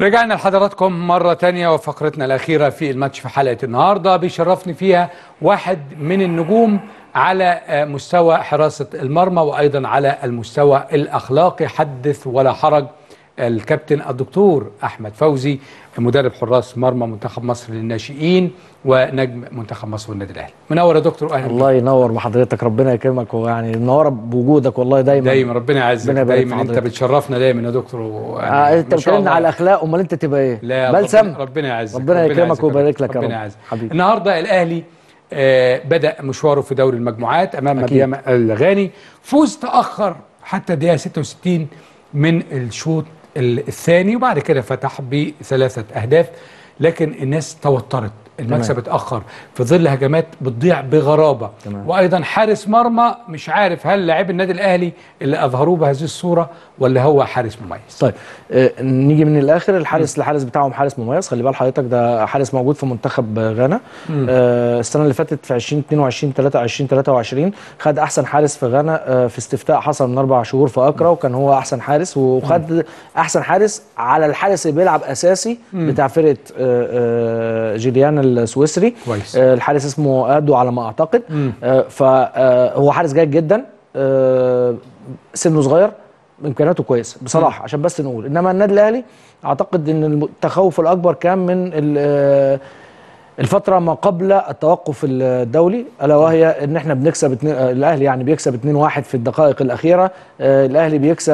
رجعنا لحضراتكم مرة تانية وفقرتنا الأخيرة في الماتش في حلقة النهاردة بيشرفني فيها واحد من النجوم على مستوى حراسة المرمى وأيضا على المستوى الأخلاقي. حدث ولا حرج، الكابتن الدكتور أحمد فوزي، مدرب حراس مرمى منتخب مصر للناشئين ونجم منتخب مصر والنادي الأهلي. منور يا دكتور، أهلا. الله ينور بحضرتك، ربنا يكرمك، ويعني منوره بوجودك والله. دايما ربنا يعزك، دايما انت بتشرفنا دايما يا دكتور. انت بتكلمنا على الاخلاق، امال انت تبقى ايه؟ لا بلسم. ربنا يعزك، ربنا يكرمك ويبارك لك يا رب حبيبي. النهارده الاهلي بدأ مشواره في دوري المجموعات امام مديامة الغاني. فوز تأخر حتى الدقيقة 66 من الشوط الثاني، وبعد كده فتح ب3 أهداف، لكن الناس توترت. المكسب اتأخر في ظل هجمات بتضيع بغرابة. وأيضا حارس مرمى مش عارف هل لاعب النادي الأهلي اللي أظهروه بهذه الصورة ولا هو حارس مميز. طيب نيجي من الآخر. الحارس بتاعهم حارس مميز، خلي بال حضرتك، ده حارس موجود في منتخب غانا. السنة اللي فاتت في 2022 23 خد أحسن حارس في غانا في استفتاء حصل من 4 شهور في أكرا، وكان هو أحسن حارس، وخد أحسن حارس على الحارس اللي بيلعب أساسي بتاع فرقة جيليان السويسري. الحارس اسمه ادو على ما اعتقد. فهو حارس جيد جدا، سنه صغير، امكانياته كويسه بصراحه عشان بس نقول. انما النادي الاهلي اعتقد ان التخوف الاكبر كان من الفتره ما قبل التوقف الدولي، الا وهي ان احنا بنكسب الاهلي يعني بيكسب 2-1 في الدقائق الاخيره. الاهلي بيكسب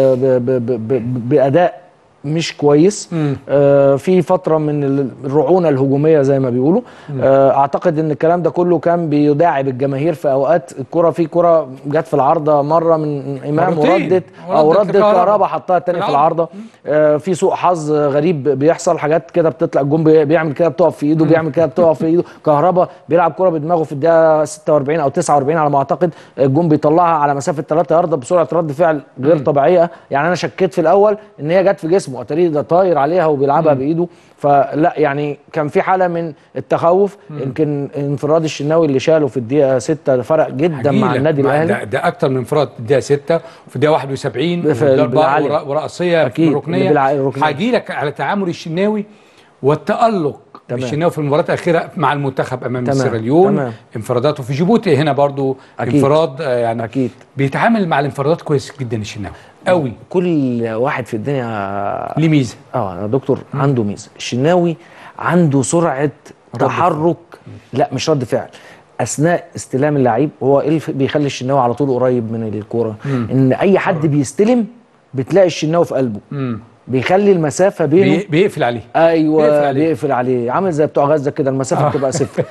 باداء مش كويس. في فتره من الرعونه الهجوميه زي ما بيقولوا. اعتقد ان الكلام ده كله كان بيداعب الجماهير في اوقات. في كره جت في العارضه مره من امام وردت كهربا حطها الثاني في العارضه. في سوء حظ غريب بيحصل، حاجات كده بتطلع، الجون بيعمل كده بتقف في ايده، بيعمل كده بتقف في ايده. كهربا بيلعب كره بدماغه في الدقيقه 46 او 49 على ما اعتقد، الجون بيطلعها على مسافه 3 ياردة بسرعه رد فعل غير طبيعيه. يعني انا شكيت في الاول ان هي جت في جسمه، اتاري ده طاير عليها وبيلعبها بايده. فلا يعني كان في حاله من التخوف. يمكن انفراد الشناوي اللي شاله في الدقيقه 6 فرق جدا مع النادي الاهلي. ده اكتر من انفراد الدقيقه 6 وفي الدقيقه 71 ضربه ورأسيه ركنيه. هاجي لك على تعامل الشناوي والتألق الشناوي في المباراه الاخيره مع المنتخب امام سيراليون. انفراداته في جيبوتي هنا برضو انفراد، يعني أكيد بيتعامل مع الانفرادات كويس جدا الشناوي قوي. كل واحد في الدنيا ليه ميزه. يا دكتور عنده ميزه. الشناوي عنده سرعه تحرك، لا مش رد فعل، اثناء استلام اللعيب. هو ايه اللي بيخلي الشناوي على طول قريب من الكوره؟ ان اي حد بيستلم بتلاقي الشناوي في قلبه. بيخلي المسافه بينه بيقفل عليه. ايوه بيقفل عليه، عامل زي بتوع غزه كده، المسافه بتبقى صفر.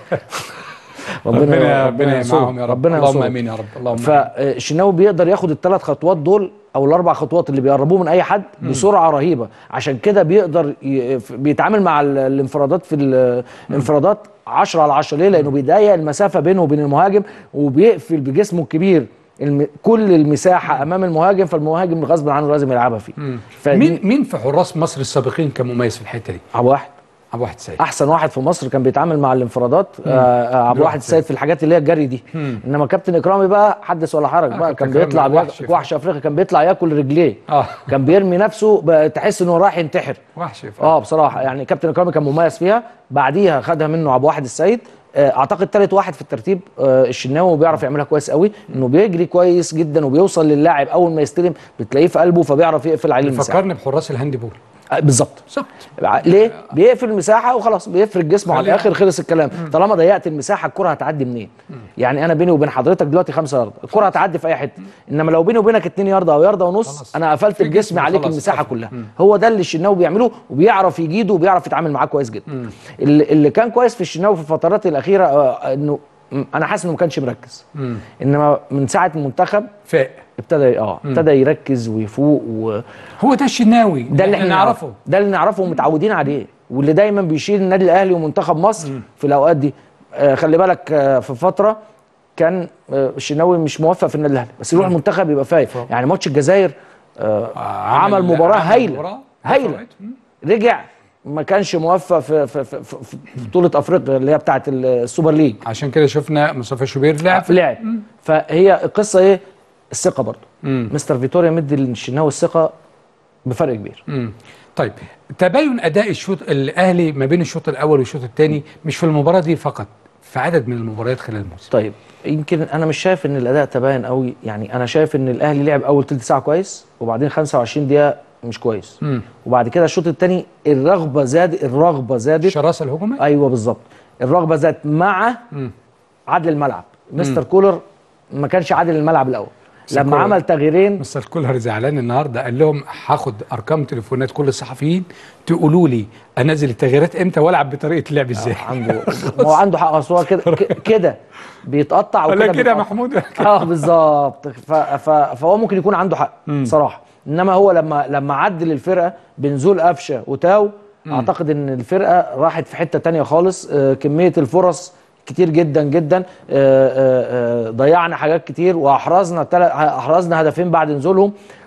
ربنا معاهم يا رب، اللهم امين يا رب، اللهم امين. فالشناوي بيقدر ياخد ال3 خطوات دول او ال4 خطوات اللي بيقربوه من اي حد بسرعه رهيبه. عشان كده بيقدر بيتعامل مع الانفرادات في الانفرادات 10 على 10. ليه؟ لانه بيضيق المسافه بينه وبين المهاجم، وبيقفل بجسمه الكبير كل المساحه امام المهاجم، فالمهاجم غصب عنه لازم يلعبها فيه. مين في حراس مصر السابقين كان مميز في الحته دي؟ عبد الواحد السيد احسن واحد في مصر كان بيتعامل مع الانفرادات. عبد الواحد السيد في الحاجات اللي هي الجري دي. انما كابتن اكرامي بقى حدث ولا حرج بقى. كان بيطلع وحش افريقيا، كان بيطلع ياكل رجليه. كان بيرمي نفسه، تحس انه رايح ينتحر. وحش بصراحه يعني كابتن اكرامي كان مميز فيها. بعديها خدها منه عبد الواحد السيد. اعتقد ثالث واحد في الترتيب الشناوي، وبيعرف يعملها كويس قوي، انه بيجري كويس جدا وبيوصل للاعب اول ما يستلم بتلاقيه في قلبه، فبيعرف يقفل عليه المساحه. فكرني بحراس الهاندبول بالظبط. ليه؟ بيقفل المساحه وخلاص، بيفرد جسمه على الاخر، خلص الكلام. طالما ضيقت المساحه الكره هتعدي منين؟ يعني انا بيني وبين حضرتك دلوقتي 5 ياردة، الكره هتعدي في اي حته. انما لو بيني وبينك 2 ياردة او ياردة ونص، انا قفلت الجسم عليك المساحه كلها. هو ده اللي الشناوي بيعمله، وبيعرف يجيده وبيعرف يتعامل معاه كويس جدا. اللي كان كويس في الشناوي في الفترات الاخيره انه انا حاسس انه ما كانش مركز. انما من ساعه المنتخب فاق، ابتدى يركز ويفوق. هو ده الشناوي، ده اللي احنا نعرفه، ده اللي نعرفه ومتعودين عليه، واللي دايما بيشيل النادي الاهلي ومنتخب مصر في الاوقات دي. خلي بالك في فتره كان الشناوي مش موفق في النادي الاهلي، بس يروح المنتخب يبقى فايق. يعني ماتش الجزائر عمل مباراه هايله. رجع ما كانش موفق في بطوله افريقيا اللي هي بتاعه السوبر ليج. عشان كده شفنا مصطفى شوبير لعب. فهي القصه ايه؟ الثقه برضه. مستر فيتوريا مدي للشناوي الثقه بفرق كبير. طيب تباين اداء الشوط الاهلي ما بين الشوط الاول والشوط الثاني مش في المباراه دي فقط، في عدد من المباريات خلال الموسم. طيب يمكن انا مش شايف ان الاداء تباين قوي، يعني انا شايف ان الاهلي لعب اول تلت ساعه كويس، وبعدين 25 دقيقه مش كويس. وبعد كده الشوط الثاني الرغبه زادت الشراسه الهجوميه. ايوه بالظبط، الرغبه زادت مع عدل الملعب. مستر كولر ما كانش عادل الملعب الاول، لما عمل تغييرين. مستر كولر زعلان النهارده، قال لهم هاخد ارقام تليفونات كل الصحفيين تقولوا لي انزل التغييرات امتى والعب بطريقه اللعب ازاي. هو عنده حق، اصل هو كده بيتقطع وكده كده يا محمود. بالظبط. فهو ممكن يكون عنده حق صراحه، انما هو لما عدل الفرقه بنزول قفشه وتاو، اعتقد ان الفرقه راحت في حته ثانيه خالص. كميه الفرص كتير جدا جدا، ضيعنا حاجات كتير، واحرزنا هدفين بعد نزولهم،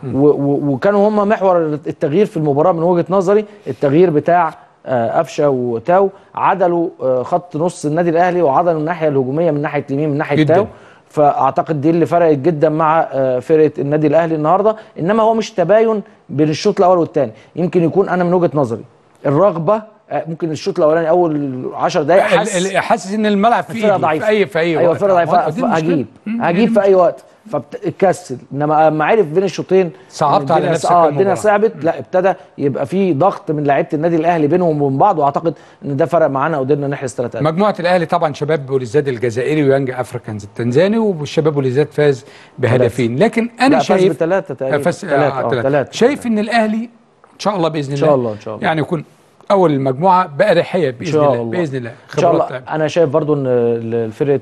وكانوا هم محور التغيير في المباراه من وجهه نظري. التغيير بتاع قفشه وتاو عدلوا خط نص النادي الاهلي، وعدلوا الناحيه الهجوميه من ناحيه اليمين من ناحيه تاو. فاعتقد دي اللي فرقت جدا مع فرقه النادي الاهلي النهارده. انما هو مش تباين بين الشوط الاول والثاني، يمكن يكون انا من وجهه نظري الرغبه. ممكن الشوط الاولاني اول 10 دقائق حاسس ان الملعب فيه ضعيف في اي وقت. ايوه الفرقه ضعيفه، هجيب في اي وقت، فبتكسل. انما لما عرف بين الشوطين صعبت على نفسك الدنيا صعبت، لا ابتدى يبقى في ضغط من لعيبه النادي الاهلي بينهم وبين بعض، واعتقد ان ده فرق معانا وقدرنا نحرز 3 أهداف. مجموعه الاهلي طبعا شباب بوليزداد الجزائري ويانج افريكانز التنزاني، والشباب بوليزداد فاز بهدفين، لكن انا شايف فاز ب3 تقريبا. 3 شايف ان الاهلي ان شاء الله باذن الله ان شاء الله يعني يكون اول المجموعه باريحيه باذن الله. باذن الله ان شاء الله. انا شايف برضو ان الفرقه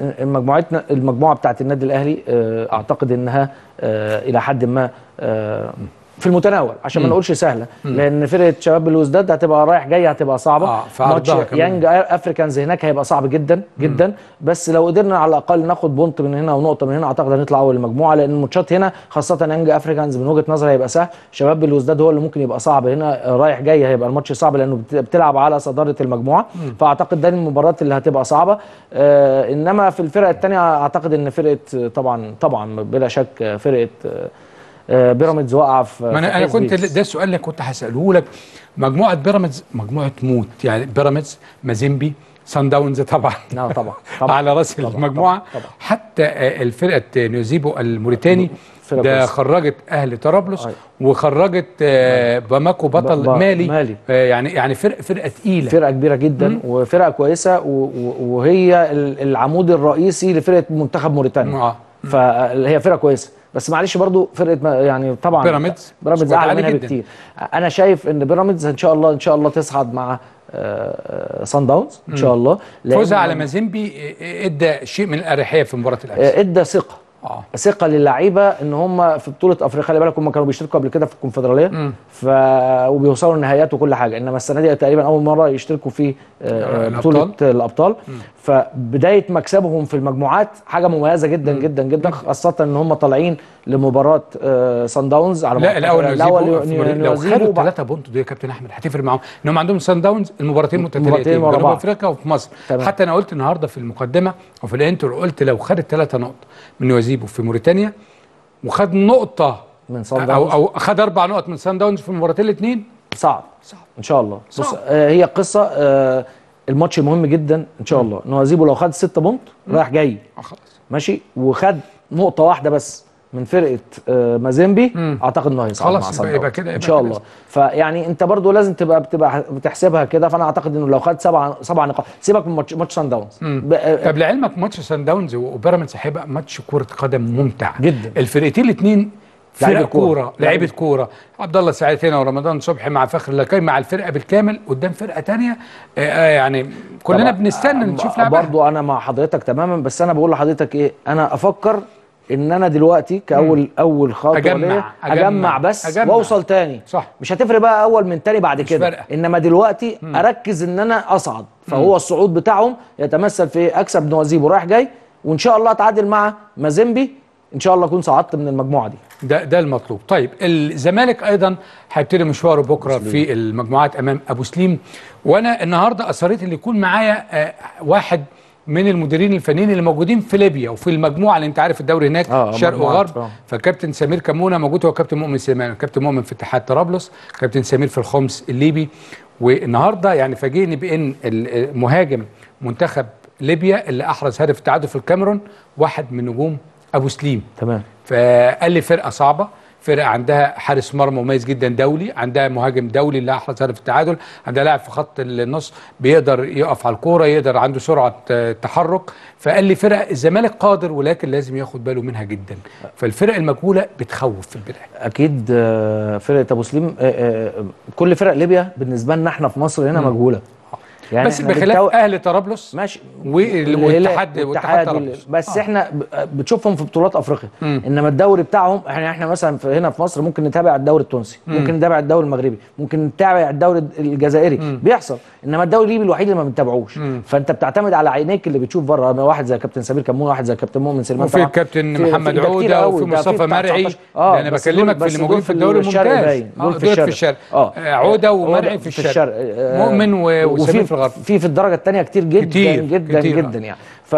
المجموعه بتاعه النادي الاهلي اعتقد انها الى حد ما في المتناول، عشان ما نقولش سهله، لان فرقه شباب بلوزداد هتبقى رايح جاي، هتبقى صعبه. ماتش يانج افريكانز هناك هيبقى صعب جدا جدا. بس لو قدرنا على الاقل ناخد بونت من هنا ونقطه من هنا، اعتقد هنطلع اول المجموعه، لان الماتشات هنا خاصه يانج افريكانز من وجهه نظري هيبقى سهل. شباب بلوزداد هو اللي ممكن يبقى صعب، هنا رايح جاي هيبقى الماتش صعب، لانه بتلعب على صداره المجموعه. فاعتقد ده المباراه اللي هتبقى صعبه. انما في الفرقه الثانيه اعتقد ان فرقه طبعا بلا شك فرقه بيراميدز واقعه في انا كنت ده السؤال اللي كنت هساله لك. مجموعه بيراميدز مجموعه موت، يعني بيراميدز، مازيمبي، سان داونز طبعا على راس المجموعه. طبعا. حتى الفرقه نيوزيبو الموريتاني ده خرجت اهلي طرابلس وخرجت باماكو بطل مالي. يعني فرقه ثقيله، فرقه كبيره جدا وفرقه كويسه، وهي العمود الرئيسي لفرقه منتخب موريتانيا. فهي فرقه كويسه، بس معلش برضو فرقه يعني طبعا بيراميدز اعلى منها بكتير. انا شايف ان بيراميدز ان شاء الله تصعد مع سان داونز ان شاء الله. فوزها على مازيمبي ادى شيء من الاريحيه في مباراه الامس، ادى ثقه للعيبه ان هم في بطوله افريقيا. خلي بالك هم كانوا بيشتركوا قبل كده في الكونفدراليه وبيوصلوا النهائيات وكل حاجه، انما السنه دي تقريبا اول مره يشتركوا في بطوله الابطال. فبدايه مكسبهم في المجموعات حاجه مميزه جدا جدا جدا، خاصه ان هم طالعين لمباراه سان داونز على لا الاول لو خدوا 3 بونت دول يا كابتن احمد هتفرق معاهم ان هم عندهم سان داونز المباراتين متتاليتين في جنوب افريقيا وفي مصر. حتى انا قلت النهارده في المقدمه وفي الانترو، قلت لو خدت 3 نقط من نيوزيبو في موريتانيا وخد نقطه من سان داونز او خد 4 نقط من سان داونز في المباراتين الاثنين، صعب ان شاء الله. بص هي قصه الماتش مهم جدا ان شاء الله. نيوزيبو لو خد 6 بونت رايح جاي خلاص ماشي، وخد نقطه واحده بس من فرقه مازيمبي، اعتقد انه هيصعد مع سان داونز ان شاء الله. فيعني انت برضو لازم تبقى بتحسبها كده. فانا اعتقد انه لو خد 7 نقاط، سيبك من ماتش سان داونز. طب لعلمك ماتش سان داونز وبيراميدز هيبقى ماتش كره قدم ممتع جدا. الفرقتين الاثنين لعيبه كوره، عبد الله سعيد هنا ورمضان صبحي مع فخر لكي مع الفرقه بالكامل قدام فرقه ثانيه. يعني كلنا بنستنى نشوف لعبها. برضو انا مع حضرتك تماما، بس انا بقول لحضرتك ايه، انا افكر ان انا دلوقتي اول خطوه اجمع بس واوصل تاني. صح. مش هتفرق بقى اول من تاني بعد كده، انما دلوقتي اركز ان انا اصعد. فهو الصعود بتاعهم يتمثل في اكسب نوازيبو رايح جاي، وان شاء الله اتعادل مع مازيمبي، ان شاء الله اكون صعدت من المجموعه دي. ده المطلوب. طيب الزمالك ايضا هيبتدي مشواره بكره في المجموعات امام ابو سليم، وانا النهارده اصريت ان يكون معايا واحد من المديرين الفنيين اللي موجودين في ليبيا وفي المجموعه اللي انت عارف الدوري هناك شرق وغرب. فكابتن سمير كمونه موجود، هو كابتن مؤمن سليمان، كابتن مؤمن في اتحاد طرابلس، كابتن سمير في الخمس الليبي. والنهارده يعني فاجئني بان المهاجم منتخب ليبيا اللي احرز هدف التعادل في الكاميرون واحد من نجوم ابو سليم. تمام. فقال لي فرقه صعبه، فرقه عندها حارس مرمى مميز جدا دولي، عندها مهاجم دولي اللي احرز هدف التعادل، عندها لاعب في خط النص بيقدر يقف على الكوره، يقدر عنده سرعه تحرك. فقال لي فرق الزمالك قادر ولكن لازم ياخد باله منها جدا. فالفرق المجهوله بتخوف في البدايه. اكيد فرقه ابو سليم كل فرق ليبيا بالنسبه لنا احنا في مصر هنا مجهوله. يعني بس بخلاف اهل طرابلس ماشي والاتحاد طرابلس، بس احنا بتشوفهم في بطولات افريقيا. انما الدوري بتاعهم احنا مثلا هنا في مصر ممكن نتابع الدوري التونسي، ممكن نتابع الدوري المغربي، ممكن نتابع الدوري الجزائري، بيحصل. انما الدوري الليبي الوحيد اللي ما بنتابعوش. فانت بتعتمد على عينيك اللي بتشوف بره، واحد زي كابتن سمير كمون، واحد زي كابتن مؤمن سليمان، وفي الكابتن محمد عوده، وفي مصطفى مرعي. انا بكلمك في اللي موجودين في الدوري الممتاز. دول في الشرق، عوده ومرعي في الشرق، مؤمن وسمير في الغرب. في الدرجه الثانيه كتير جدا كتير جدا كتير جدا يعني. ف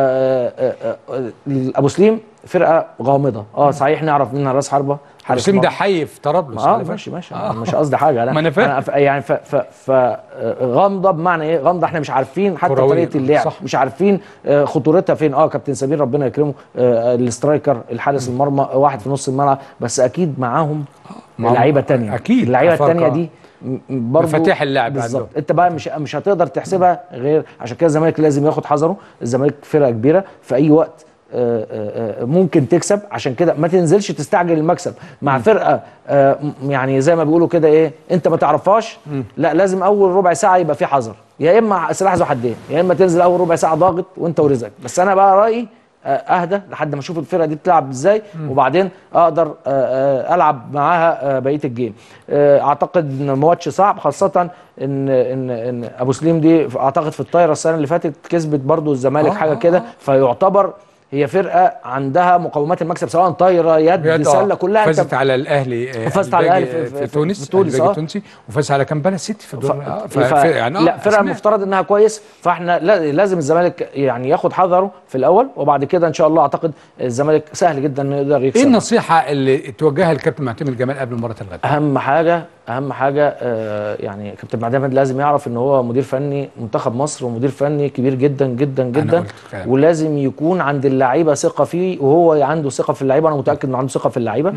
ابو سليم فرقه غامضه. صحيح نعرف منها راس حربه. ابو سليم ده حي في طرابلس. ماشي مش قصدي حاجه. انا يعني غامضه بمعنى ايه؟ غامضه احنا مش عارفين حتى طريقه اللعب، مش عارفين خطورتها فين. كابتن سمير ربنا يكرمه، الاسترايكر الحارس المرمى، واحد في نص الملعب، بس اكيد معاهم لعيبه ثانيه. اكيد اللعيبه الثانيه دي برضه مفاتيح اللعب بالظبط. انت بقى مش هتقدر تحسبها غير عشان كده الزمالك لازم ياخد حذره. الزمالك فرقه كبيره في اي وقت ممكن تكسب، عشان كده ما تنزلش تستعجل المكسب مع فرقه يعني زي ما بيقولوا كده ايه، انت ما تعرفهاش. لا، لازم اول ربع ساعه يبقى في حذر، يا اما سلاح ذو حدين، يا اما تنزل اول ربع ساعه ضاغط وانت ورزقك. بس انا بقى رايي اهدى لحد ما اشوف الفرقه دي بتلعب ازاي، وبعدين اقدر العب معاها بقيه الجيم. اعتقد ان ماتش صعب، خاصه ان ابو سليم دي اعتقد في الطايره السنه اللي فاتت كسبت برضو الزمالك حاجه كده. فيعتبر هي فرقه عندها مقومات المكسب، سواء طايره يد سله كلها. فازت على الاهلي، فازت على الاهلي في تونس التونسي، وفاز على كامبالا سيتي في الدور. يعني لا، فرقه المفترض انها كويس. فاحنا لازم الزمالك يعني ياخد حذره في الاول، وبعد كده ان شاء الله اعتقد الزمالك سهل جدا انه يقدر يكسب. ايه النصيحه اللي توجهها للكابتن معتمد جمال قبل مباراه الغد؟ اهم حاجه يعني كابتن معتمد لازم يعرف ان هو مدير فني منتخب مصر، ومدير فني كبير جدا جدا جدا، ولازم يكون عند اللعيبه ثقه فيه، وهو عنده ثقه في اللعيبه. انا متاكد انه عنده ثقه في اللعيبه.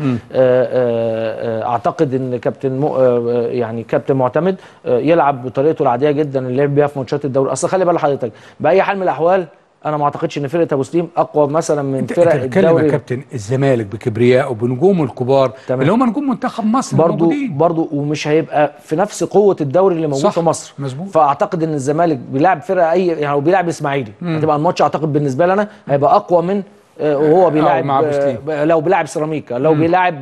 اعتقد ان يعني كابتن معتمد يلعب بطريقته العاديه جدا اللي لعب بيها في ماتشات الدوري. اصل خلي بال حضرتك، باي حال من الاحوال انا ما اعتقدش ان فرقه ابو سليم اقوى مثلا من فرق الدوري. يا كابتن الزمالك بكبريائه وبنجومه الكبار اللي هم نجوم منتخب مصر برضو ومش هيبقى في نفس قوه الدوري اللي موجود في مصر. مظبوط. فاعتقد ان الزمالك بيلعب فرقه يعني لو بيلعب اسماعيلي هتبقى الماتش اعتقد بالنسبه لنا هيبقى اقوى من وهو بيلعب لو بيلعب سيراميكا، لو بيلعب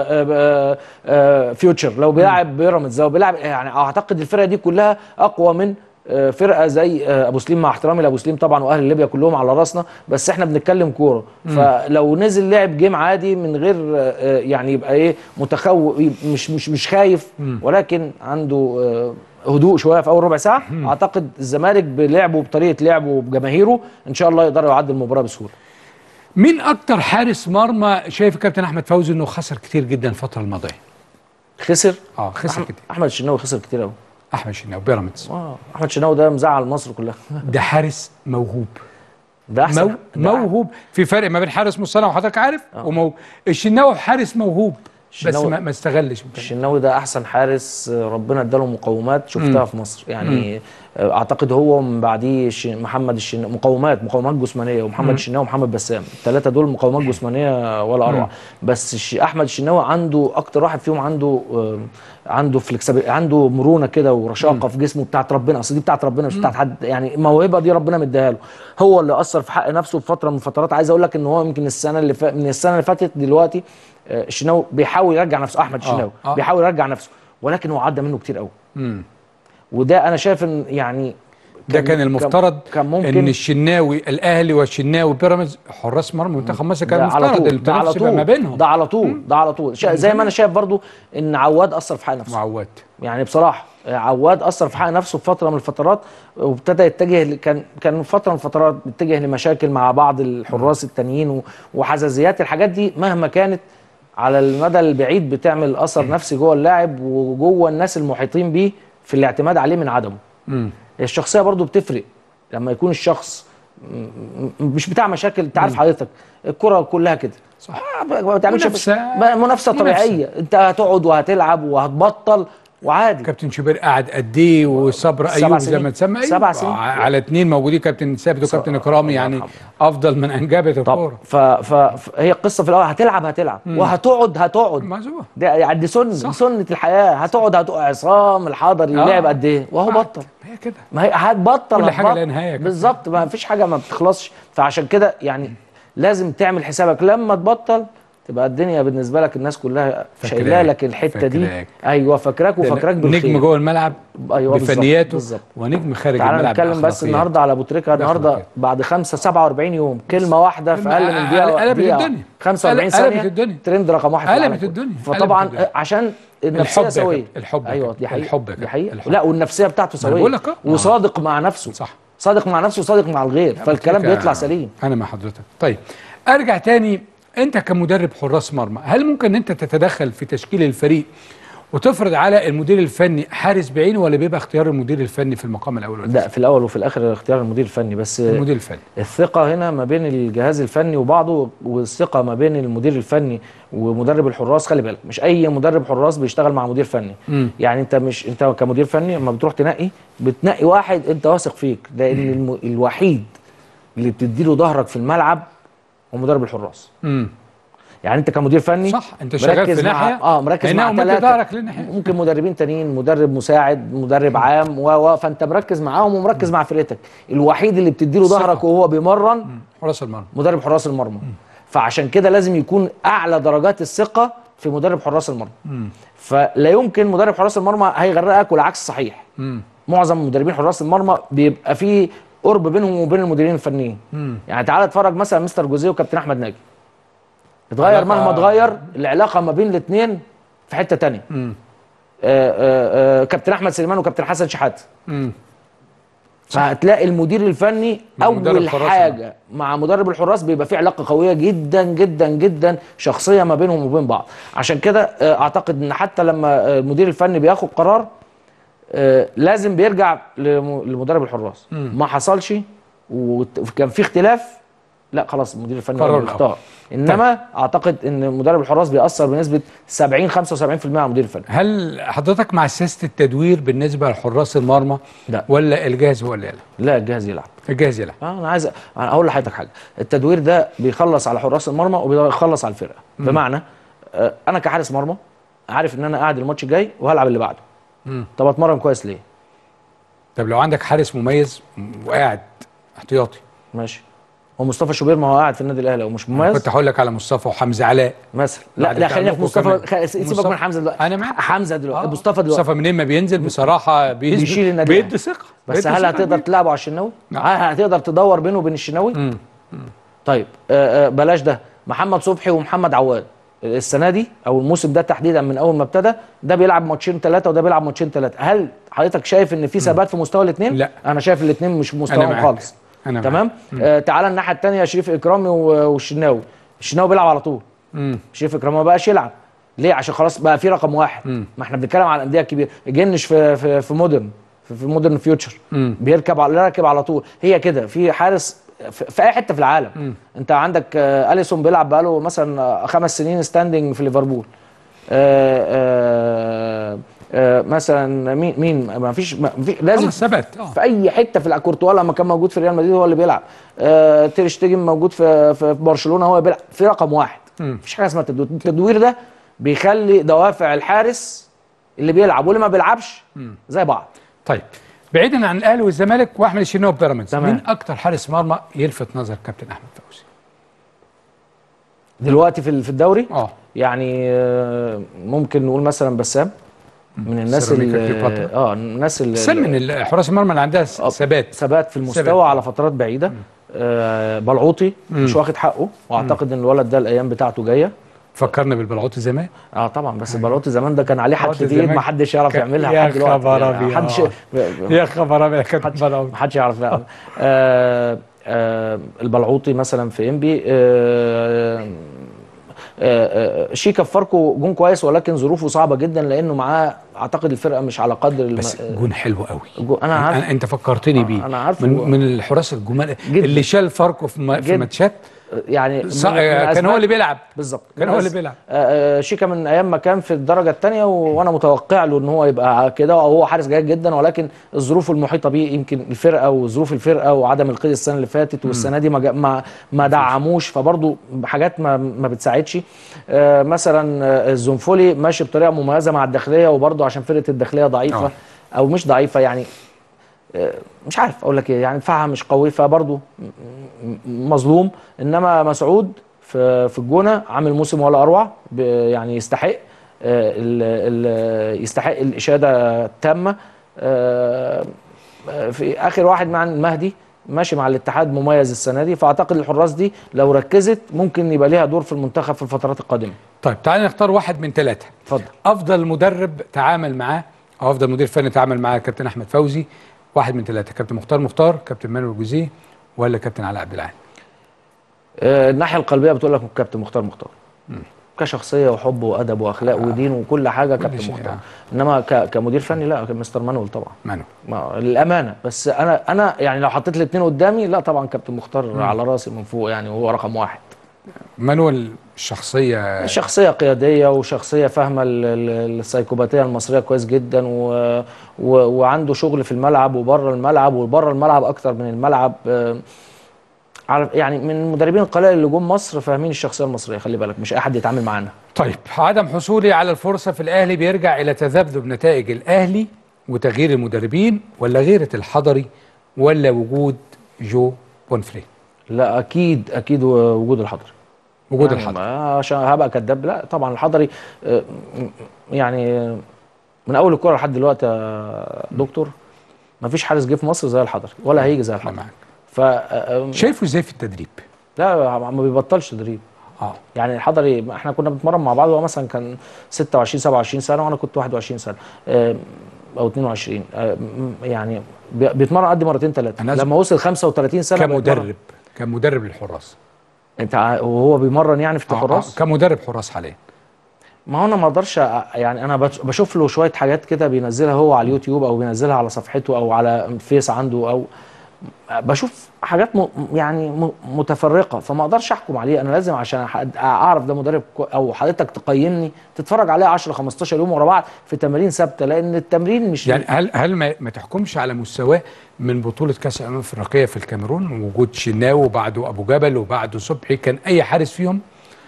فيوتشر، لو بيلعب بيراميدز، لو بيلعب يعني اعتقد الفرقه دي كلها اقوى من فرقه زي ابو سليم، مع احترامي لابو سليم طبعا واهل ليبيا كلهم على راسنا، بس احنا بنتكلم كوره. فلو نزل لعب جيم عادي من غير يعني يبقى ايه متخوف، مش خايف، ولكن عنده هدوء شويه في اول ربع ساعه. اعتقد الزمالك بلعبه بطريقه لعبه وبجماهيره ان شاء الله يقدر يعدي المباراه بسهوله. مين اكتر حارس مرمى شايف الكابتن احمد فوزي انه خسر كتير جدا الفتره الماضيه؟ خسر كتير. احمد الشناوي خسر كتير قوي. احمد الشناوي بيراميدز. احمد الشناوي ده مزعل مصر كلها. ده حارس موهوب، ده احسن موهوب. في فرق ما بين حارس مصنع وحضرتك عارف وموهوب. الشناوي حارس موهوب بس ما استغلش. الشناوي ده احسن حارس ربنا اداله مقومات شفتها في مصر يعني. اعتقد هو من بعديه محمد الشناوي مقومات جسمانيه، ومحمد الشناوي ومحمد بسام، الثلاثه دول مقومات جسمانيه ولا اروع. بس احمد الشناوي عنده اكتر واحد فيهم عنده عنده مرونه كده ورشاقه في جسمه بتاعت ربنا. اصل دي بتاعت ربنا مش بتاعت حد يعني. الموهبه دي ربنا مديها له، هو اللي اثر في حق نفسه في فتره من الفترات. عايز اقول لك ان هو يمكن من السنه اللي فاتت دلوقتي الشناوي بيحاول يرجع نفسه. احمد الشناوي بيحاول يرجع نفسه، ولكن هو عدى منه كتير قوي. وده انا شايف ان يعني ده كان المفترض ان الشناوي الاهلي والشناوي بيراميدز حراس مرمى منتخب مصر، كان المفترض التنافس يبقى ما بينهم. ده على طول زي ما انا شايف برضو ان عواد اثر في حق نفسه. عواد يعني بصراحه عواد اثر في حق نفسه في فتره من الفترات، وابتدى يتجه كان فتره من الفترات اتجه لمشاكل مع بعض الحراس التانيين وحزازيات. الحاجات دي مهما كانت على المدى البعيد بتعمل اثر نفسي جوه اللاعب وجوه الناس المحيطين بيه في الاعتماد عليه من عدمه. الشخصيه برضو بتفرق لما يكون الشخص مش بتاع مشاكل. انت عارف حضرتك الكره كلها كده صح، ما بتعملش منافسه طبيعيه. انت هتقعد وهتلعب وهتبطل وعادي. كابتن شوبير قعد قد ايه وصبر ايوب زي ما تسمى 7 سنين على 2 موجودين، كابتن ثابت وكابتن اكرامي، يعني افضل من انجبت الكوره. فهي القصه في الاول هتلعب وهتقعد مظبوط. دي سنه الحياه. هتقعد عصام الحضري لعب قد ايه وهو بطل. هي كده، ما هي هتبطل كل حاجه لها نهايه بالظبط. ما فيش حاجه ما بتخلصش. فعشان كده يعني لازم تعمل حسابك لما تبطل تبقى الدنيا بالنسبه لك الناس كلها شايله لك الحته دي. ايوه فاكراك وفاكراك بالخير. نجم جوه الملعب ايوه بفنياته بالظبط. ونجم خارج الملعب. الملعب. تعال نتكلم بس النهارده على ابو تريكه. النهارده بعد 47 يوم كلمه واحده في اقل من دقيقه قلبت الدنيا 45 ثانيه ترند رقم 1 قلبت الدنيا. فطبعا عشان النفسيه سويه. الحب ايوه دي حقيقه. لا والنفسيه بتاعته سويه وصادق مع نفسه. صح، صادق مع نفسه وصادق مع الغير، فالكلام بيطلع سليم. انا مع حضرتك. طيب ارجع تاني، انت كمدرب حراس مرمى هل ممكن ان انت تتدخل في تشكيل الفريق وتفرض على المدير الفني حارس بعينه، ولا بيبقى اختيار المدير الفني في المقام الاول؟ لا، في الاول وفي الاخر اختيار المدير الفني. بس المدير الفني الثقه هنا ما بين الجهاز الفني وبعضه، والثقه ما بين المدير الفني ومدرب الحراس. خلي بالك مش اي مدرب حراس بيشتغل مع مدير فني. يعني انت كمدير فني لما بتروح بتنقي واحد انت واثق فيك، لان الوحيد اللي بتديله ظهرك في الملعب هو مدرب الحراس. يعني انت كمدير فني صح، انت شغال في ناحيه مركز مع 3 ممكن مدربين تانيين، مدرب مساعد، مدرب عام فانت مركز معاهم ومركز مع فرقتك. الوحيد اللي بتديله ظهرك وهو بيمرن حراس المرمى، مدرب حراس المرمى. فعشان كده لازم يكون اعلى درجات الثقه في مدرب حراس المرمى. فلا يمكن مدرب حراس المرمى هيغرقك، والعكس صحيح. معظم مدربين حراس المرمى بيبقى فيه قرب بينهم وبين المديرين الفنيين. يعني تعال اتفرج مثلا مستر جوزيه وكابتن احمد ناجي، اتغير مهما اتغير العلاقه ما بين الاثنين في حته ثانيه. كابتن احمد سليمان وكابتن حسن شحاته. فهتلاقي المدير الفني اول حاجه مع مدرب الحراس بيبقى في علاقه قويه جدا جدا جدا شخصيه ما بينهم وبين بعض. عشان كده اعتقد ان حتى لما المدير الفني بياخد قرار لازم بيرجع لمدرب الحراس. ما حصلش وكان في اختلاف، لا خلاص المدير الفني هو بيختار. انما اعتقد ان مدرب الحراس بيأثر بنسبه 70-75% على المدير الفني. هل حضرتك مع سياسه التدوير بالنسبه لحراس المرمى؟ لا، ولا الجهاز هو اللي يلعب؟ لا الجهاز يلعب. الجهاز يلعب. انا عايز اقول لحضرتك حاجه. التدوير ده بيخلص على حراس المرمى وبيخلص على الفرقه. بمعنى انا كحارس مرمى عارف ان انا قاعد الماتش الجاي وهلعب اللي بعده. طب اتمرن كويس ليه؟ طب لو عندك حارس مميز وقاعد احتياطي ماشي، ومصطفى شوبير ما هو قاعد في النادي الاهلي ومش مميز. كنت هقول لك على مصطفى وحمزه علاء مثلا. لا خلينا في مصطفى. سيبك من حمزه دلوقتي. انا معاك. حمزه دلوقتي مصطفى دلوقتي. مصطفى منين ما بينزل بصراحه بيشيل النادي، بيدي ثقه. بس هل هتقدر تلعبه على الشناوي؟ هتقدر تدور بينه وبين الشناوي؟ طيب بلاش ده. محمد صبحي ومحمد عواد السنه دي او الموسم ده تحديدا من اول ما ابتدى ده بيلعب ماتشين 3 وده بيلعب ماتشين 3. هل حضرتك شايف ان في ثبات في مستوى الاثنين؟ لا، انا شايف الاثنين مش في مستواهم خالص. تمام. تعالى الناحيه الثانيه شريف اكرامي والشناوي. الشناوي بيلعب على طول. شريف اكرامي ما بقاش يلعب ليه؟ عشان خلاص بقى في رقم واحد. ما احنا بنتكلم على الانديه الكبيره. جنش في مودرن، في مودرن فيوتشر بيركب على طول. هي كده في حارس في اي حته في العالم. انت عندك اليسون بيلعب بقاله مثلا 5 سنين ستاندنج في ليفربول. مثلا مين ما فيش لازم ثبت في اي حته. في كورتوا لما كان موجود في ريال مدريد هو اللي بيلعب. تير شتيجن موجود في برشلونه هو بيلعب في رقم واحد. مفيش حاجه اسمها التدوير. التدوير ده بيخلي دوافع الحارس اللي بيلعب واللي ما بيلعبش زي بعض. طيب بعيدا عن الاهلي والزمالك واحمد الشناوي بيراميدز، مين اكتر حارس مرمى يلفت نظر كابتن احمد فوزي دلوقتي في الدوري؟ يعني ممكن نقول مثلا بسام من الناس اللي الناس اللي من حراس المرمى اللي عندها ثبات في المستوى على فترات بعيده. بلعوطي مش واخد حقه، واعتقد ان الولد ده الايام بتاعته جايه. فكرنا بالبلعوطي زمان. طبعا، بس البلعوطي زمان ده كان عليه حد بلعوطي كتير زمان ما حدش يعرف يعملها يا لحد دلوقتي. خبر أبيض. محدش يا خبر ابيض، كانت بلعوطي. محدش يعرف يعمل. البلعوطي مثلا في انبي. شيكا في فاركو جون كويس، ولكن ظروفه صعبه جدا لانه معاه اعتقد الفرقه مش على قدر بس جون حلو قوي. انا عارف. انت فكرتني بيه. انا عارفه من الحراس الجمال جداً. اللي شال فاركو في ماتشات. يعني كان هو اللي بيلعب. بالظبط، كان هو اللي بيلعب. شيكا من ايام ما كان في الدرجه الثانيه، وانا متوقع له ان هو يبقى كده، وهو حارس جيد جدا، ولكن الظروف المحيطه بيه يمكن الفرقه وظروف الفرقه وعدم القيد السنه اللي فاتت والسنه دي ما دعموش، فبرضه حاجات ما بتساعدش. مثلا الزنفولي ماشي بطريقه مميزه مع الداخليه، وبرضه عشان فرقه الداخليه ضعيفه او مش ضعيفه يعني، مش عارف اقول لك ايه، يعني دفاعها مش قوي، فبرضه مظلوم. انما مسعود في الجونه عامل موسم ولا اروع، يعني يستحق يستحق الاشاده التامه. في اخر واحد مع المهدي ماشي مع الاتحاد مميز السنه دي، فاعتقد الحراس دي لو ركزت ممكن يبقى ليها دور في المنتخب في الفترات القادمه. طيب تعالى نختار واحد من 3. اتفضل. افضل مدرب تعامل معاه او افضل مدير فني تعامل معاه كابتن احمد فوزي، واحد من 3. كابتن مختار، كابتن مانويل جوزيه، ولا كابتن علاء عبد العال؟ الناحيه القلبيه بتقول لك كابتن مختار. كشخصيه وحب وادب واخلاق ودين وكل حاجه كابتن مختار. انما كمدير فني لا، مستر مانويل طبعا. للامانه، بس انا يعني لو حطيت الاثنين قدامي، لا طبعا كابتن مختار على راسي من فوق، يعني وهو رقم 1. مانويل شخصيه قياديه، وشخصيه فاهمه السيكوباتيه المصريه كويس جدا، وعنده شغل في الملعب وبره الملعب، وبره الملعب اكتر من الملعب. يعني من المدربين القلائل اللي جم مصر فاهمين الشخصيه المصريه، خلي بالك مش اي حد يتعامل معانا. طيب عدم حصولي على الفرصه في الاهلي بيرجع الى تذبذب نتائج الاهلي وتغيير المدربين، ولا غيره الحضري، ولا وجود جو بونفلي؟ لا اكيد وجود الحضري. وجود يعني الحضري عشان هبقى كداب، لا طبعا الحضري. يعني من اول الكوره لحد دلوقتي يا دكتور ما فيش حارس جه في مصر زي الحضري، ولا هيجي زي الحضري. شايفه ازاي في التدريب؟ لا ما بيبطلش تدريب. يعني الحضري احنا كنا بنتمرن مع بعض، هو مثلا كان 26 27 سنه وانا كنت 21 سنه او 22. يعني بيتمرن قد مرتين 3. لما وصل 35 سنه كمدرب للحراس انت وهو بيمرن يعني في الحراس كمدرب حراس حاليا. ما هو انا ما اقدرش يعني انا بشوف له شويه حاجات كده بينزلها هو على اليوتيوب او بينزلها على صفحته او على فيس عنده، او بشوف حاجات يعني متفرقه، فما اقدرش احكم عليه. انا لازم عشان اعرف ده مدرب او حضرتك تقيمني تتفرج عليه 10 15 يوم ورا بعض في تمارين ثابته، لان التمرين مش يعني هل ما تحكمش على مستواه من بطوله كاس الامم الافريقيه في الكاميرون، وجود شناوي وبعده ابو جبل وبعده صبحي، كان اي حارس فيهم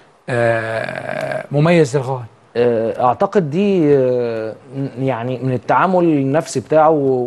مميز للغايه؟ اعتقد دي يعني من التعامل النفسي بتاعه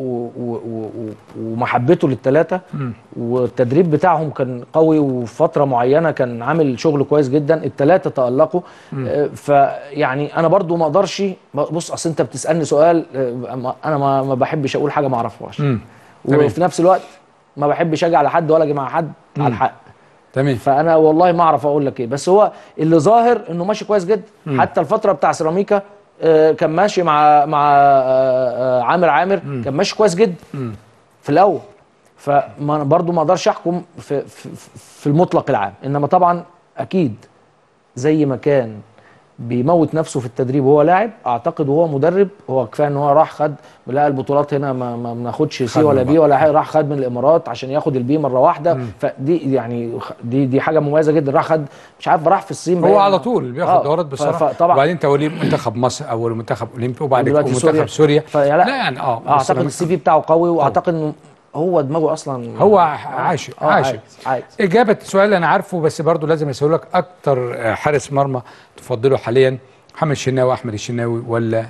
ومحبته للثلاثه، والتدريب بتاعهم كان قوي، وفي فتره معينه كان عامل شغل كويس جدا، الثلاثه تالقوا. فيعني انا برضو ما اقدرش. بص اصل انت بتسالني سؤال، انا ما بحبش اقول حاجه ما اعرفهاش، وفي نفس الوقت ما بحبش اجي على حد ولا اجي مع حد على الحق. تمام. فانا والله ما اعرف اقول لك ايه، بس هو اللي ظاهر انه ماشي كويس جدا. حتى الفتره بتاع سيراميكا كان ماشي مع عامر كان ماشي كويس جدا في الاول. فبرضه ما اقدرش احكم في المطلق العام، انما طبعا اكيد زي ما كان بيموت نفسه في التدريب وهو لاعب، اعتقد وهو مدرب هو كفايه ان هو راح خد لا البطولات هنا ما بناخدش سي ولا بي ولا حاجه، راح خد من الامارات عشان ياخد البي مره واحده. فدي يعني دي حاجه مميزه جدا. راح خد مش عارف راح في الصين، هو على طول بياخد دورات بصراحه. وبعدين توليه منتخب مصر اول منتخب اولمبي، وبعد كده منتخب سوريا. لا يعني اعتقد السي في بتاعه قوي، واعتقد انه هو دماغه اصلا هو عاشق. اجابه سؤال انا عارفه بس برضو لازم اسالك، اكتر حارس مرمى تفضله حاليا محمد الشناوي، احمد الشناوي، ولا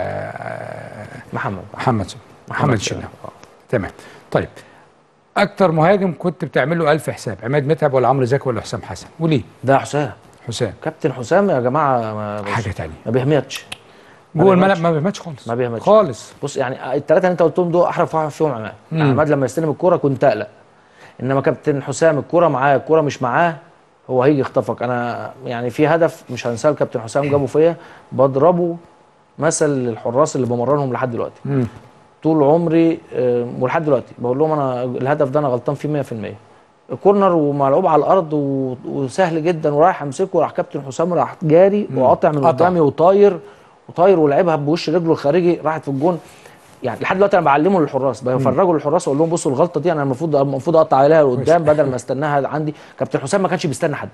محمد الشناوي؟ تمام. طيب اكتر مهاجم كنت بتعمل له 1000 حساب، عماد متعب ولا عمرو زكي ولا حسام حسن، وليه؟ ده حسام كابتن حسام يا جماعه. حاجه ثانيه ما بيهمتش جوه الملعب، ما بيهمتش خالص. بص يعني الثلاثه اللي انت قلتهم دول احرف واحد فيهم عماد. يعني عماد لما يستلم الكوره كنت اقلق، انما كابتن حسام الكوره معاه الكوره مش معاه هو هيجي يخطفك. انا يعني في هدف مش هنساه الكابتن حسام جابه فيا، بضربه مثل للحراس اللي بمرنهم لحد دلوقتي. طول عمري ولحد دلوقتي بقول لهم انا الهدف ده انا غلطان فيه 100%. كورنر وملعوب على الارض وسهل جدا ورايح امسكه، راح كابتن حسام راح جاري وقاطع من قدامي وطاير ولعبها بوش رجله الخارجي راحت في الجون. يعني لحد دلوقتي انا بعلمه للحراس، بفرجه للحراس واقول لهم بصوا الغلطه دي انا المفروض اقطع عليها لقدام بدل ما استناها عندي. كابتن حسام ما كانش بيستنى حد.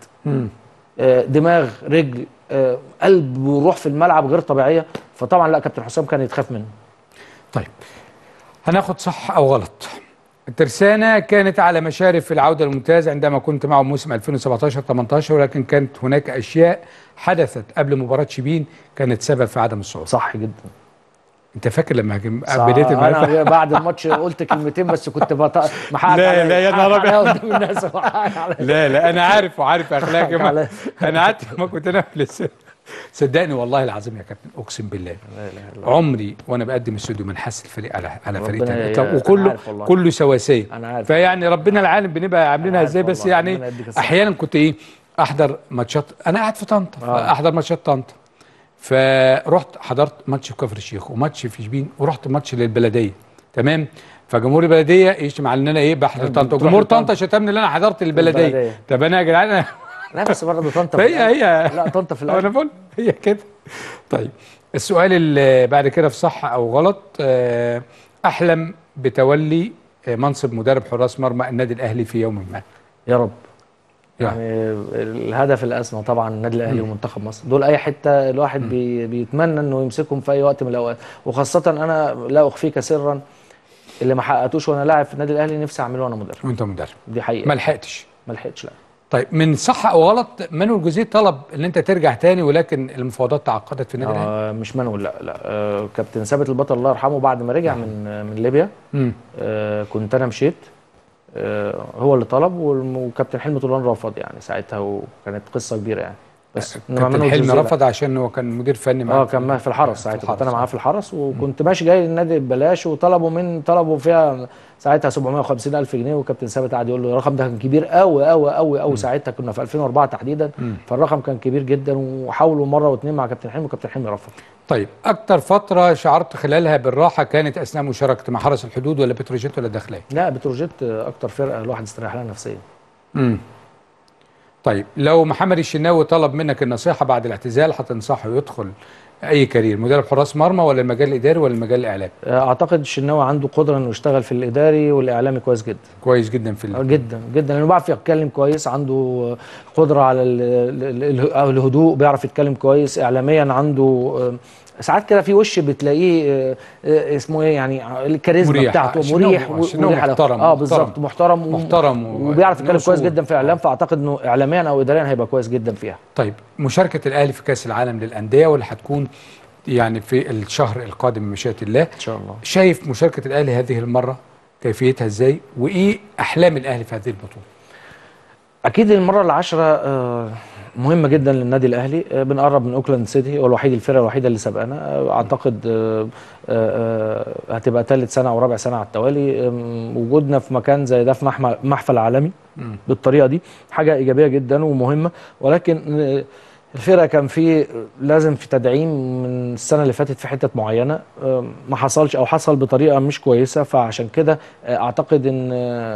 دماغ، رجل، قلب وروح في الملعب غير طبيعيه. فطبعا لا، كابتن حسام كان يتخاف منه. طيب هناخد صح او غلط. الترسانة كانت على مشارف العودة الممتاز عندما كنت معه موسم 2017-18، ولكن كانت هناك أشياء حدثت قبل مباراة شبين كانت سبب في عدم الصعود. صح جدا. انت فاكر لما بديت انا بعد الماتش قلت كلمتين بس كنت محقق لا يا نهار ابيض قدام الناس. لا انا عارف اخلاقك. انا قعدت ما كنت انافس. صدقني والله العظيم يا كابتن، اقسم بالله عمري وانا بقدم الاستوديو ما نحس الفريق على فريق تاني، وكله سواسيه. انا عارف. فيعني ربنا العالم بنبقى عاملينها ازاي، بس يعني احيانا كنت احضر ماتشات، انا قاعد في طنطا احضر ماتشات طنطا، فرحت حضرت ماتش في كفر الشيخ وماتش في شبين ورحت ماتش للبلديه، تمام. فجمهور البلديه يشتم على ان انا بحضر طنطا، وجمهور طنطا شتمني ان انا حضرت البلديه. طب انا يا جدعان لا بس برضه طنطا هي لا طنطا في الاول انا بقول هي كده. طيب السؤال اللي بعد كده في صح او غلط. احلم بتولي منصب مدرب حراس مرمى النادي الاهلي في يوم ما. يا رب. يعني الهدف الاسمى طبعا النادي الاهلي ومنتخب مصر دول اي حته الواحد بيتمنى انه يمسكهم في اي وقت من الاوقات، وخاصه انا لا اخفيك سرا اللي ما حققتوش وانا لاعب في النادي الاهلي نفسي اعمله وانا مدرب. وانت مدرب دي حقيقه. ما لحقتش لا. طيب من صح او غلط، مانويل جوزيه طلب ان انت ترجع تاني ولكن المفاوضات تعقدت في النادي الاهلي؟ مش مانويل، لا كابتن ثابت البطل الله يرحمه بعد ما رجع من ليبيا كنت انا مشيت، هو اللي طلب وكابتن حلمي طولان رفض يعني ساعتها، وكانت قصه كبيره يعني. بس كابتن حلمي رفض عشان هو كان مدير فني معاه. كان في الحرس ساعتها، كنت انا معاه في الحرس وكنت ماشي جاي النادي ببلاش، طلبوا فيها ساعتها 750,000 جنيه، وكابتن ثابت قعد يقول له الرقم ده كان كبير قوي قوي قوي قوي ساعتها، كنا في 2004 تحديدا. فالرقم كان كبير جدا، وحاولوا مره واثنين مع كابتن حلمي وكابتن حلمي رفض. طيب اكتر فتره شعرت خلالها بالراحه كانت اثناء مشاركه مع حرس الحدود ولا بتروجيت ولا الداخليه؟ لا بتروجيت اكتر فرقه الواحد استريح لها نفسيا. طيب لو محمد الشناوي طلب منك النصيحه بعد الاعتزال هتنصحه يدخل اي كارير، مدرب حراس مرمى ولا المجال الاداري ولا المجال الاعلامي؟ اعتقد الشناوي عنده قدره انه يشتغل في الاداري والاعلامي كويس جدا. كويس جدا في جدا جدا، لانه بيعرف يتكلم كويس، عنده قدره على الهدوء، بيعرف يتكلم كويس. اعلاميا عنده ساعات كده في وش بتلاقيه اسمه يعني الكاريزما بتاعته مريح محترم. بالظبط محترم وبيعرف يتكلم كويس جدا في الاعلام، فاعتقد انه اعلاميا او اداريا هيبقى كويس جدا فيها. طيب مشاركه الاهلي في كاس العالم للانديه واللي هتكون يعني في الشهر القادم بمشيئه الله ان شاء الله، شايف مشاركه الاهلي هذه المره كيفيتها ازاي، وايه احلام الاهلي في هذه البطوله؟ اكيد المره العاشره مهمه جدا للنادي الاهلي. بنقرب من اوكلاند سيتي، هو الفرقه الوحيده اللي سبقنا. اعتقد هتبقى ثالث سنه او رابع سنه على التوالي. وجودنا في مكان زي ده في محفل عالمي بالطريقه دي حاجه ايجابيه جدا ومهمه، ولكن الفرقه كان لازم في تدعيم من السنه اللي فاتت في حتت معينه ما حصلش او حصل بطريقه مش كويسه. فعشان كده اعتقد ان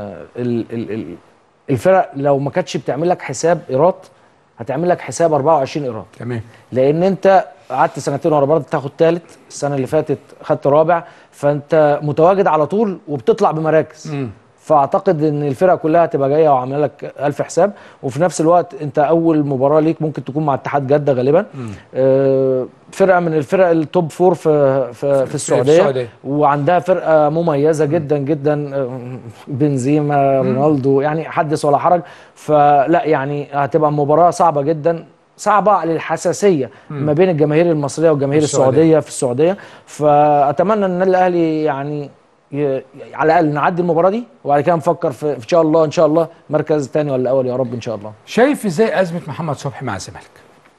الفرق لو ما كانتش بتعمل لك حساب ايراد هتعمل لك حساب 24 ايراد. تمام. لان انت قعدت سنتين ورا بعض تاخد ثالث، السنه اللي فاتت خدت رابع، فانت متواجد على طول وبتطلع بمراكز. فاعتقد ان الفرقه كلها هتبقى جايه وعامله لك 1000 حساب. وفي نفس الوقت انت اول مباراه ليك ممكن تكون مع اتحاد جده غالبا، فرقه من الفرق التوب فور في السعوديه، وعندها فرقه مميزه جدا جدا، بنزيما رونالدو يعني حدث ولا حرج. فلا يعني هتبقى مباراه صعبه جدا، صعبه للحساسيه ما بين الجماهير المصريه والجماهير السعوديه في السعوديه. فاتمنى ان النادي الاهلي يعني على الاقل نعدي المباراه دي، وبعد كده نفكر في ان شاء الله مركز ثاني ولا اول يا رب ان شاء الله. شايف ازاي ازمه محمد صبحي مع الزمالك؟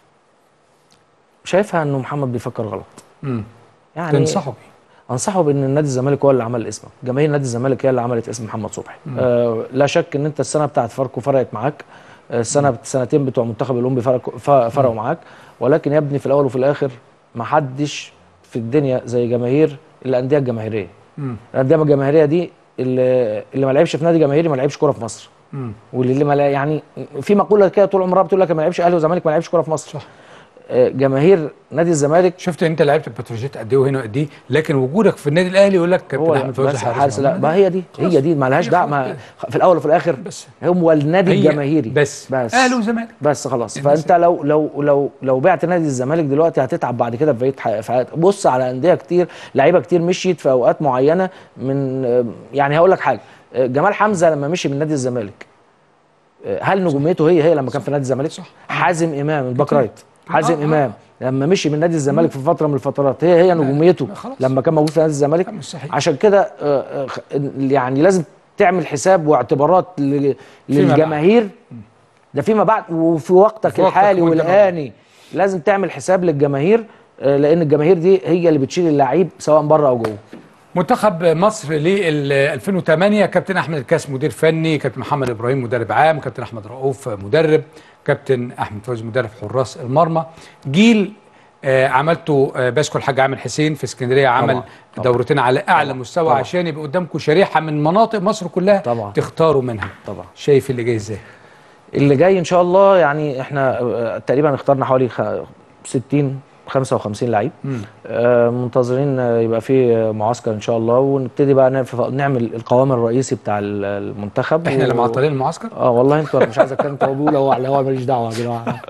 شايفها انه محمد بيفكر غلط. يعني تنصحه بيه؟ انصحه بان نادي الزمالك هو اللي عمل اسمك، جماهير نادي الزمالك هي اللي عملت اسم محمد صبحي. لا شك ان انت السنه بتاعت فاركو فرقت معاك، سنتين بتوع المنتخب الاولمبي فرقوا معاك، ولكن يا ابني في الاول وفي الاخر ما حدش في الدنيا زي جماهير الانديه الجماهيريه. الانديه الجماهيريه دي اللي ما لعبش في نادي جماهيري ما لعبش كوره في مصر. واللي ما يعني في مقوله كده طول عمرها بتقول لك ما لعبش اهلي وزمالك ما لعبش كوره في مصر. صح. جماهير نادي الزمالك، شفت انت لعبت بتروجيت قد ايه وهنا قد ايه، لكن وجودك في النادي الاهلي يقول لك كابتن احمد فوزي حارس. لا ما هي دي ما لهاش دعوه في الاول وفي الاخر، بس هو النادي الجماهيري بس اهلي وزمالك بس خلاص. فانت لو بعت نادي الزمالك دلوقتي هتتعب بعد كده في حياتك. بص على انديه كتير، لعيبه كتير مشيت في اوقات معينه من يعني هقول لك حاجه، جمال حمزه لما مشي من نادي الزمالك هل نجوميته هي لما كان في نادي الزمالك؟ صح. حازم امام الباك رايت، حازم امام لما مشي من نادي الزمالك في فتره من الفترات هي نجوميته لما كان موجود في نادي الزمالك. عشان كده يعني لازم تعمل حساب واعتبارات للجماهير ده فيما بعد، وفي وقتك الحالي والآني لازم تعمل حساب للجماهير، لان الجماهير دي هي اللي بتشيل اللعيب سواء بره او جوه. منتخب مصر لل 2008 كابتن احمد الكاس مدير فني، كابتن محمد ابراهيم مدرب عام، كابتن احمد رؤوف مدرب، كابتن احمد فوزي مدرب حراس المرمى. جيل عملته باسكو الحاج عامر حسين في اسكندريه، عمل دورتين على اعلى مستوى طبعا. عشان يبقى قدامكم شريحه من مناطق مصر كلها طبعا. تختاروا منها طبعا. شايف اللي جاي ازاي؟ اللي جاي ان شاء الله يعني احنا تقريبا اخترنا حوالي 60 55 لعيب، منتظرين يبقى في معسكر ان شاء الله، ونبتدي بقى نعمل القوام الرئيسي بتاع المنتخب. احنا اللي معطلين المعسكر؟ والله انتوا مش عايز اتكلم، هو بيقول هو ماليش دعوه يا جماعه.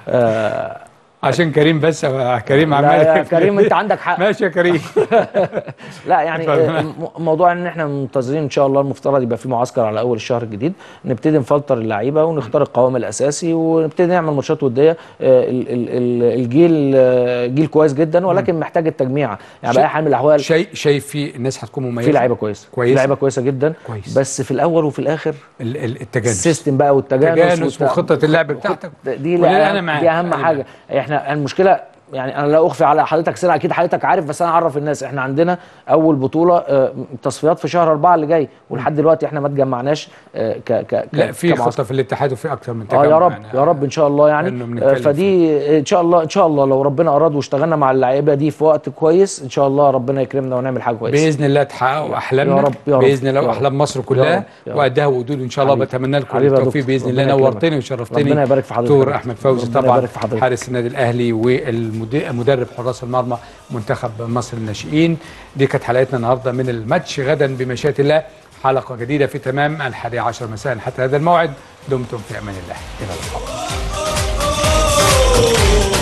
عشان كريم بس كريم عمال كريم انت عندك حق. ماشي يا كريم. لا يعني موضوع ان احنا منتظرين ان شاء الله المفترض يبقى في معسكر على اول الشهر الجديد، نبتدي نفلتر اللعيبه ونختار القوام الاساسي ونبتدي نعمل ماتشات وديه. الجيل جيل كويس جدا، ولكن محتاج التجميع يعني باي حال من الاحوال. شايف في الناس هتكون مميزه، في لعيبه كويسه، في لعيبه كويسه جدا كويس. بس في الاول وفي الاخر التجانس، السيستم بقى والتجانس وخطه اللعب بتاعتك دي اهم حاجه. احنا المشكله يعني انا لا اخفي على حضرتك سر، اكيد حضرتك عارف بس انا اعرف الناس، احنا عندنا اول بطوله تصفيات في شهر 4 اللي جاي، ولحد دلوقتي احنا ما اتجمعناش لا في خطه في الاتحاد وفي اكتر من تجمع. يا رب يعني يا رب ان شاء الله يعني. فدي ان شاء الله لو ربنا اراد واشتغلنا مع اللعيبه دي في وقت كويس ان شاء الله ربنا يكرمنا ونعمل حاجه كويسه باذن الله، تحققوا احلامنا يا رب باذن الله واحلام مصر كلها وقدها وقدود ان شاء الله. بتمنى لكم التوفيق باذن الله. نورتني وشرفتني. ربنا يبارك في حضرتك دكتور احمد فوزي طبعا حارس النادي الاهلي والمدرب حراس المرمى منتخب مصر الناشئين. دي كانت حلقتنا النهارده من الماتش. غدا بمشيئة الله حلقة جديدة في تمام 11 مساء. حتى هذا الموعد دمتم في امان الله، الى اللقاء.